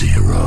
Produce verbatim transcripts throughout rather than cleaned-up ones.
Zero.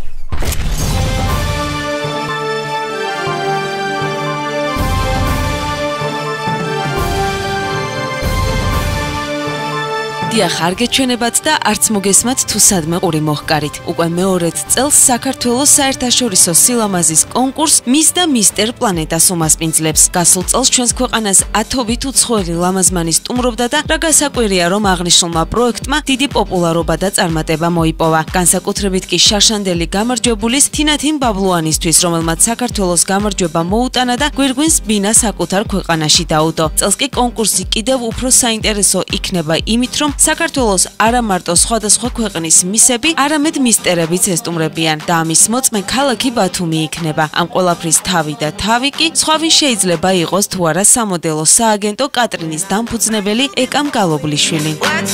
დიახ, არ გეჩვენებათ და არც მოგესმათ თუ სადმე ყური მოჰკარით. უკვე მეორედ წელს საქართველოს საერთაშორისო სილამაზის კონკურს მის და მისტერ პლანეტას უმასპინძლებს. გასულ წელს ჩვენს ქვეყანას ათობით უცხოელი ლამაზმანი სტუმრობდა და რა გასაკვირია, რომ აღნიშნულმა პროექტმა დიდი პოპულარობა და წარმატება მოიპოვა. განსაკუთრებით კი შარშანდელი გამარჯვებულის თინათინ ბაბლუანისთვის, რომელმაც საქართველოს გამარჯვება მოუტანა და გვირგვინს ბინა საკუთარ ქვეყანაში დაუდო. წელს კი კონკურსი კიდევ უფრო საინტერესო იქნება იმით, რომ საქართველოს არა მარტო სხვადასხვა ქვეყნის მისები, არამედ მისტერებიც ესტუმრებიან და ამის მოწმე ქალაქი ბათუმი იქნება. ამ ყველაფრის თავი და თავი კი სხვავინ შეიძლება იყოს თუ არა სამოდელო სააგენტო კატრინის დამფუძნებელი ეკამ გალობლიშვილი.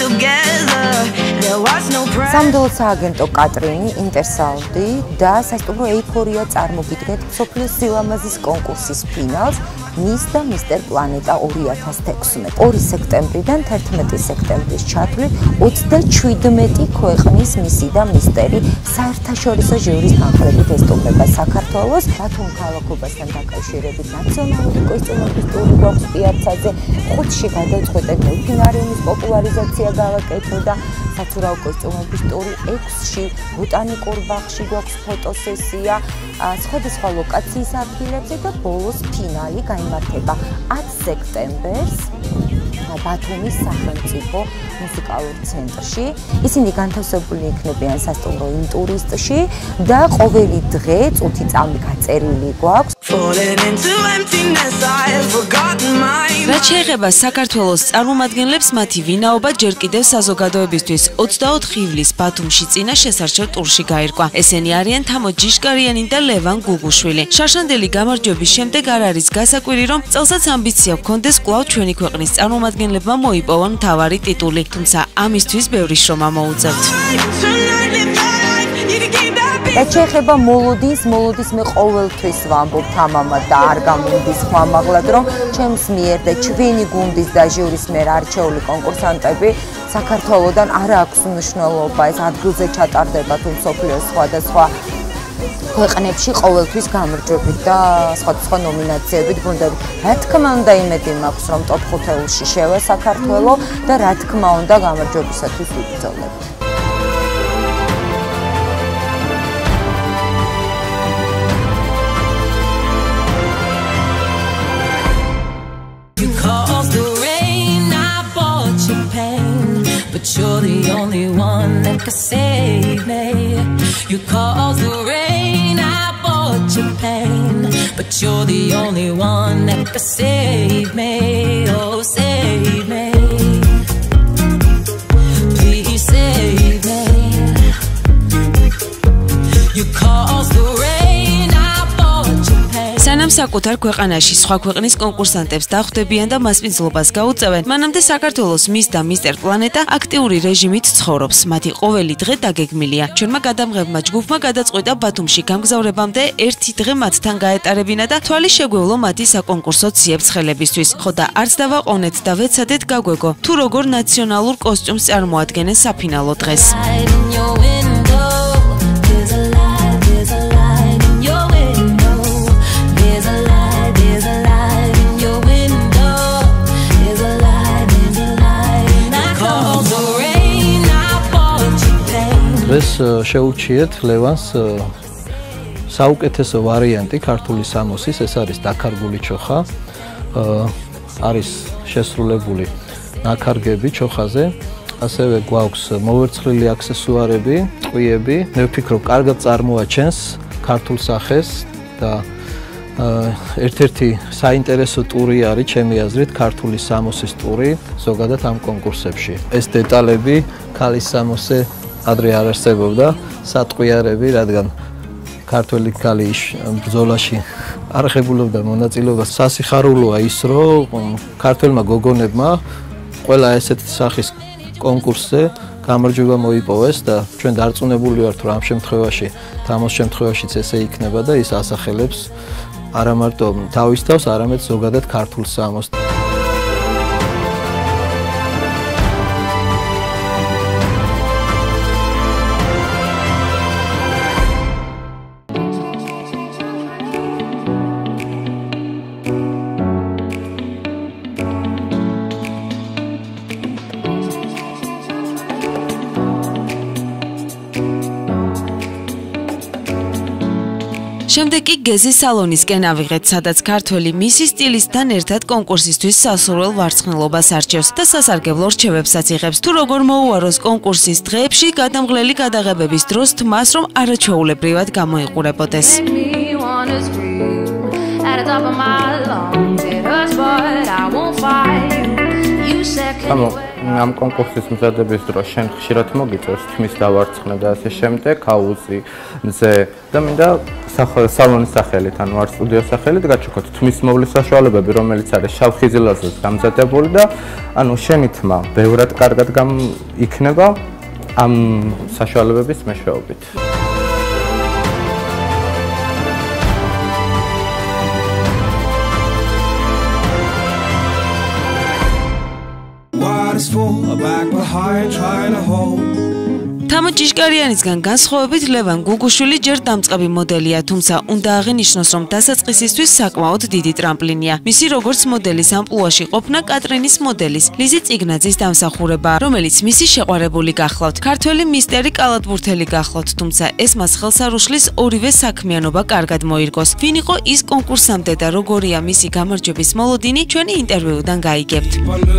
სამოდელო სააგენტო კატრინი, ინტერსაუნდი და სასტუმრო ეიფორია წარმოგიდგენთ მსოფლიოს სილამაზის კონკურსის ფინალს მის და მისტერ პლანეტა ორი ათას თექვსმეტი. ორი სექტემბრიდან თერთმეტი სექტემბრის ჩათვლით ოცდაჩვიდმეტი ქვეყნის მისი და მისტერი საერთაშორისო ჟიურის თანხლებით ესტუმრება საქართველოს. ბათუმ ქალაქობასთან დაკავშირებით ნაციონალური კოსტიუმების ტური გვაქვს პიაცაზე, ხუთში გადაწყვეტეთ დელფინარიუმის პოპულარიზაცია გავაკეთო და საცურაო კოსტიუმების ტური, ექვსში ბოტანიკურ ბაღში გვაქვს ფოტოსესია, სხვადასხვა ლოკაციის ადგილებზე და ბოლოს ფინალი გაიმართება ათი სექტემბერს ბათუმის სახელმწიფო მუსიკალურ ცენტრში. ისინი განთავსებული იქნებიან სასტუმრო ინტურისტში და ყოველი დღე წუთი წამი გაწერილი გვაქვს. რაც შეეხება საქართველოს წარმომადგენლებს, მათი ვინაობა ჯერ კიდევ საზოგადოებისთვის ოცდაოთხი ივლისს ბათუმში წინა შესარჩევ ტურში გაირკვა. ესენი არიან თამო ჯიშკარიანი და ლევან გუგუშვილი. შარშანდელი გამარჯვების შემდეგ არ არის გასაკვირი, რომ წელსაც ამბიცია ჰქონდეს კვლავ ჩვენი ქვეყნის წარმომადგენლებმა მოიპოვონ მთავარი ტიტული, თუმცა ამისთვის ბევრი შრომა მოუწევთ. რაც შეეხება მოლოდინს, მოლოდინს მე ყოველთვის ვამბობ თამამად და არ გამომდის ხმამაღლად, რომ ჩემს მიერ და ჩვენი გუნდის და ჟიურის მიერ არჩეული კონკურსანტები საქართველოდან არ აქვს მნიშვნელობა, ეს ადგილზე ჩატარდება თუ მსოფლიოს სხვადასხვა ქვეყნებში ყოველთვის გამარჯვებით და სხვადასხვა ნომინაციებით გუნდებით. რა თქმა უნდა იმედი მაქვს, რომ ტოპ ხუთეულში შევა საქართველო და რა თქმა უნდა გამარჯვებისათვის ვიბრძოლებთ. But you're the only one that can save me. You caused the rain, I bought your pain. But you're the only one that can save me. Oh, save me. Please save me. You caused the rain, I bought your pain. სანამ საკუთარ ქვეყანაში სხვა ქვეყნის კონკურსანტებს დახვდებიან და მასპინძლობას გაუწევენ, მანამდე საქართველოს მის და მისტერ პლანეტა აქტიური რეჟიმით ცხოვრობს. მათი ყოველი დღე დაგეგმილია. ჩვენმა გადამღებმა ჯგუფმა გადაწყვიტა ბათუმში გამგზავრებამდე ერთი დღე მათთან გაეტარებინა და თვალი შეგვევლო მათი საკონკურსო ციებ-ცხელებისთვის. ხო და არც დავაყოვნეთ და ვეცადეთ გაგვეგო, თუ როგორ ნაციონალურ კოსტიუმს წარმოადგენენ საფინალო დღეს. დღეს შეუჩიეთ ლევანს საუკეთესო ვარიანტი ქართული სამოსის, ეს არის დაქარგული ჩოხა. არის შესრულებული ნაქარგები ჩოხაზე, ასევე გვაქვს მოვერცხლილი აქსესუარები, ტყვიები. მე ვფიქრობ, კარგად წარმოაჩენს ქართულ სახეს და ერთ-ერთი საინტერესო ტური არის ჩემი აზრით ქართული სამოსის ტური ზოგადად ამ კონკურსებში. ეს დეტალები ქალის სამოსზე ადრე არ არსებობდა, სატყვიარები, რადგან ქართველი ქალი ბრძოლაში არ ღებულობდა მონაწილეობას. სასიხარულოა ის, რომ ქართველმა გოგონებმა ყველა ესეთი სახის კონკურსზე გამარჯვება მოიპოვეს და ჩვენ დარწმუნებული ვართ, რომ ამ შემთხვევაში, თამაშ შემთხვევაშიც ესე იქნება და ის ასახელებს არა მარტო თავის თავს, არამედ ზოგადად ქართულ სამოს. შემდეგ კი გეზის სალონისკენ ავიღეთ, სადაც ქართველი მისი სტილისტთან ერთად კონკურსისთვის სასურველ ვარცხნილობას არჩევს და სასარგებლო რჩევებსაც იღებს. თუ როგორ მოუაროს კონკურსის დღეებში გადამღლელი გადაღებების დროს თმას, რომ არაჩვეულებრივად გამოიყურებოდეს. ანუ ამ კონკურსის მზადების დროს შენ ხშირად მოგიწევს თმის დავარცხნა და ასე შემდეგ, აუზი, მზე და მინდა სალონის სახელით, ანუ არ სტუდიოს სახელით გაჩვენოთ თმის მოვლის საშუალებები, რომელიც არის შავ ხიზილაზე გამზადებული და ანუ შენი თმა ბევრად კარგად იქნება ამ საშუალებების მეშვეობით. თამო ჭიშკარიანისგან განსხვავებით ლევან გუგუშვილი ჯერ დამწყები მოდელია, თუმცა უნდა აღინიშნოს, რომ დასაწყისისთვის საკმაოდ დიდი ტრამპლინია. მისი როგორც მოდელის ამპლუაში ყოფნა კატრინის მოდელის, ლიზი წიგნაძის დამსახურებაა, რომელიც მისი შეყვარებული გახლავთ. ქართველი მისტერი კალათბურთელი გახლავთ, თუმცა ეს მას ხელს არ უშლის ორივე საქმიანობა კარგად მოირგოს. ვინ იყო ის კონკურსამდე და როგორია მისი გამარჯვების მოლოდინი, ჩვენი ინტერვიუდან გაიგებთ.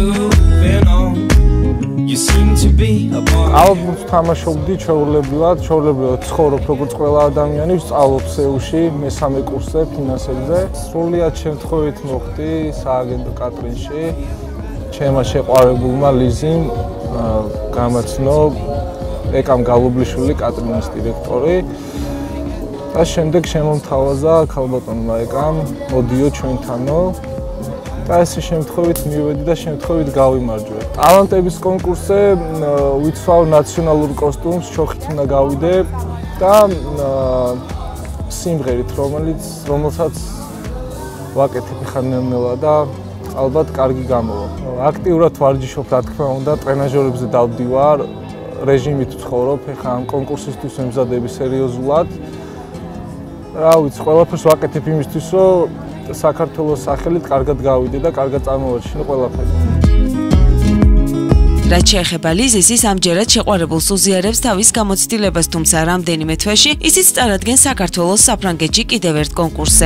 ალბათ თამაშობდი ჩვეულებრივად, ჩვეულებრივად ცხოვრობ როგორც ყველა ადამიანი, სწავლობ სეულში მესამე კურსზე ფინანსებზე. სრულიად შემთხვევით მოხდი სააგენტო კატრინში. ჩემმა შეყვარებულმა ლიზიმ გამაცნო ეკამ გალუბლიშვილი კატრინის დირექტორი და შემდეგ შემომთავაზა ქალბატონმა ეკამ მოდიო ჩვენთანო. და ესე შემთხვევით მივედი და შემთხვევით გავიმარჯვე. ტალანტების კონკურსზე ვიცვალ ნაციონალურ კოსტუმს, შოხით უნდა გავიდე და სიმღერით, რომელიც რომელსაც ვაკეთებ ხანმელა და ალბათ კარგი გამოვა. აქტიურად ვარჯიშობ, რა თქმა უნდა, ტრენაჟერებზე დავდივარ, რეჟიმით ვცხოვრობ, ეხლა ამ კონკურსისთვის ვემზადები სერიოზულად. რა ვიცი, ყველაფერს ვაკეთებ იმისთვის, რომ საქართველოს სახელით კარგად გავიდე და კარგად წარმოვაჩინო ყველაფერი. რაც შეეხება ლიზის, ის ამჯერად შეყვარებულს უზიარებს თავის გამოცდილებას, თუმცა რამდენიმე თვეში ისიც წარადგენს საქართველოს საფრანგეთში კიდევ ერთ კონკურსზე.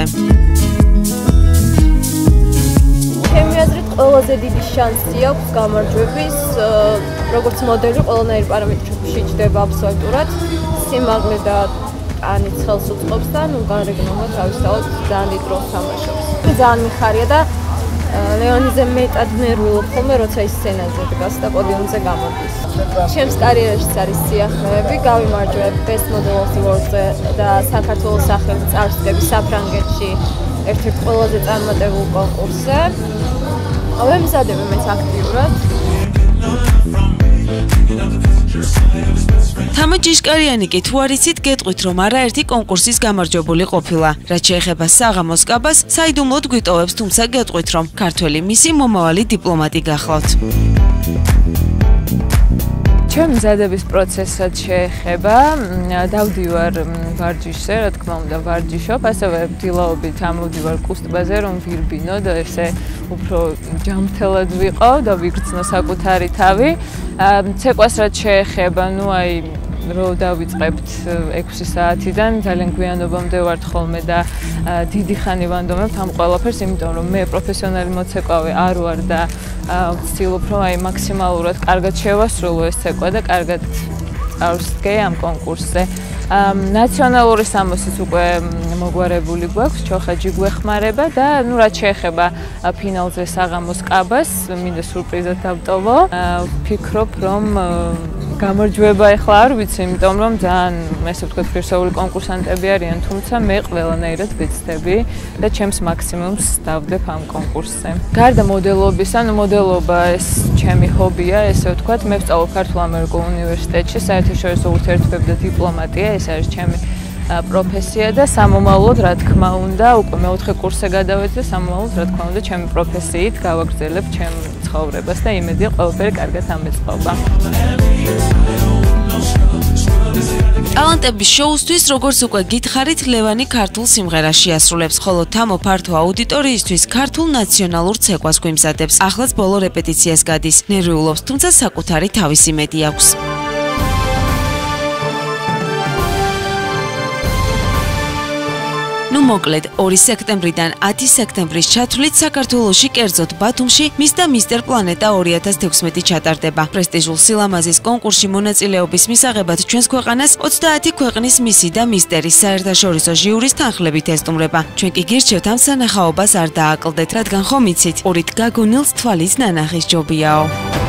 ჩემი აზრით ყველაზე დიდი შანსი აქვს გამარჯვების, როგორც მოდელი ყველანაირი პარამეტრებში შეჯდება აბსოლუტურად, სიმაღლე და ანიც ხელს უწყობს და ნუ გარეგნობა თავისთავად ძალიან დიდ როლს თამაშობს. ძალიან მიხარია და ლეონიზე მეტად ნერვიულობ ხოლმე, როცა ის სცენაზე დგას და პოდიუმზე გამოდის. ჩემს კარიერაშიც არის სიახლეები, გავიმარჯვე Best Model of the World-ზე და საქართველოს სახელით წარსდგები საფრანგეთში ერთ-ერთ ყველაზე წარმატებულ კონკურსზე. ვემზადები მეც აქტიურად. თამო ჭიშკარიანი კი თუ არ იცით, გეტყვით, რომ არაერთი კონკურსის გამარჯვებული ყოფილა. რაც შეეხება საღამოს კაბას, საიდუმლოდ გვიტოვებს, თუმცა გეტყვით, რომ ქართველი მისი მომავალი დიპლომატი გახლავთ. ჩემ მზადების პროცესად შეეხება, დავდივარ ვარჯიშზე, რა თქმა უნდა, ვარჯიშობ, ასევე დილაობით ამოვდივარ კუსტბაზე, რომ ვირბინო და ესე უფრო ჯამთელად ვიყო და ვიგრძნო საკუთარი თავი. ცეკვას რაც შეეხება, ნუ აი რო დავიწყებთ ექვსი საათიდან, ძალიან გვიანობამდე ვართ ხოლმე და დიდი ხანი ვანდომებთ ამ ყველაფერს, იმიტომ რომ მე პროფესიონალი მოცეკვავი არ ვარ და ვცდილობ რომ აი მაქსიმალურად კარგად შევასრულო ეს ცეკვა და კარგად წავსდგე ამ კონკურსზე. ნაციონალური სამოსის უკვე მოგვარებული გვაქვს, ჩოხაჯი გვეხმარება და ნუ რაც შეეხება ფინალზე საღამოს კაბას, მინდა სურპრიზად დავტოვო. ვფიქრობ რომ გამარჯვება ეხლა არ ვიცი, იმიტომ რომ ძალიან ესე ვთქვათ ფირსეული კონკურსანტები არიან, თუმცა მე ყველანაირად ვეცდები და ჩემს მაქსიმუმს დავდებ ამ კონკურსზე. გარდა მოდელობისა, ანუ მოდელობა ეს ჩემი ჰობია, ესე ვთქვათ, მე ვსწავლობ ქართულ-ამერიკულ უნივერსიტეტში, საერთაშორისო ურთიერთობები და დიპლომატია, ეს არის ჩემი პროფესია და სამომავლოდ, რა თქმა უნდა, უკვე მეოთხე კურსზე გადავედი და სამომავლოდ, რა თქმა უნდა, ჩემი პროფესიით გავაგრძელებ ჩემ ცხოვრებას და იმედია ყველაფერი კარგად ამეწყობა. ტალანტების შოუსთვის, როგორც უკვე გითხარით, ლევანი ქართულ სიმღერას შეასრულებს, ხოლო თამო ფართო აუდიტორიისთვის ქართულ ნაციონალურ ცეკვას გვიმზადებს. ახლაც ბოლო რეპეტიციას გადის, ნერვიულობს, თუმცა საკუთარი თავისი მედი აქვს. ნუ მოკლედ, ორი სექტემბრიდან ათი სექტემბრის ჩათვლით საქართველოში, კერძოდ ბათუმში, მის და მისტერ პლანეტა ორი ათას თექვსმეტი ჩატარდება. პრესტიჟულ სილამაზის კონკურსში მონაწილეობის მისაღებად ჩვენს ქვეყანას ოცდაათი ქვეყნის მისი და მისტერის საერთაშორისო ჟიურის თანხლებით ესტუმრება. ჩვენ კი გირჩევთ ამ სანახაობას არ დააკლდეთ, რადგან ხომ იცით, ორით გაგონილს თვალის ნანახის ჯობიაო.